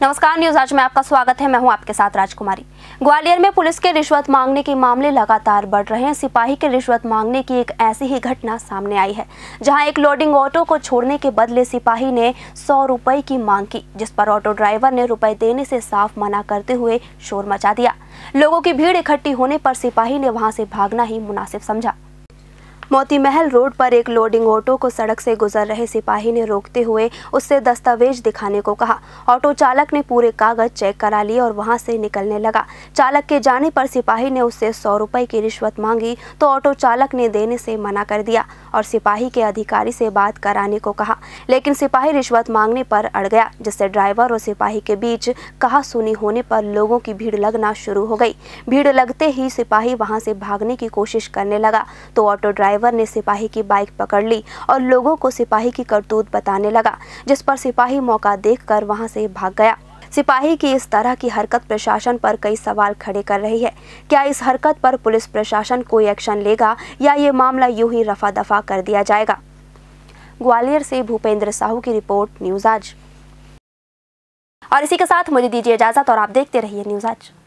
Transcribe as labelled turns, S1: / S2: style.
S1: नमस्कार, न्यूज आज में आपका स्वागत है। मैं हूं आपके साथ राजकुमारी। ग्वालियर में पुलिस के रिश्वत मांगने के मामले लगातार बढ़ रहे हैं। सिपाही के रिश्वत मांगने की एक ऐसी ही घटना सामने आई है, जहां एक लोडिंग ऑटो को छोड़ने के बदले सिपाही ने 100 रुपए की मांग की, जिस पर ऑटो ड्राइवर ने रुपए देने से साफ मना करते हुए शोर मचा दिया। लोगों की भीड़ इकट्ठी होने पर सिपाही ने वहां से भागना ही मुनासिब समझा। मोती महल रोड पर एक लोडिंग ऑटो को सड़क से गुजर रहे सिपाही ने रोकते हुए उससे दस्तावेज दिखाने को कहा। ऑटो चालक ने पूरे कागज चेक करा लिए और वहां से निकलने लगा। चालक के जाने पर सिपाही ने उससे 100 रुपए की रिश्वत मांगी तो ऑटो चालक ने देने से मना कर दिया और सिपाही के अधिकारी से बात कराने को कहा, लेकिन सिपाही रिश्वत मांगने पर अड़ गया, जिससे ड्राइवर और सिपाही के बीच कहासुनी होने पर लोगों की भीड़ लगना शुरू हो गई। भीड़ लगते ही सिपाही वहां से भागने की कोशिश करने लगा तो ऑटो ड्राइवर ने सिपाही की बाइक पकड़ ली और लोगों को सिपाही की करतूत बताने लगा, जिस पर सिपाही मौका देखकर वहां से भाग गया। सिपाही की इस तरह की हरकत प्रशासन पर कई सवाल खड़े कर रही है। क्या इस हरकत पर पुलिस प्रशासन कोई एक्शन लेगा या ये मामला यूं ही रफा दफा कर दिया जाएगा? ग्वालियर से भूपेंद्र साहू की रिपोर्ट, न्यूज आज। और इसी के साथ मुझे दीजिए इजाजत और आप देखते रहिए न्यूज आज।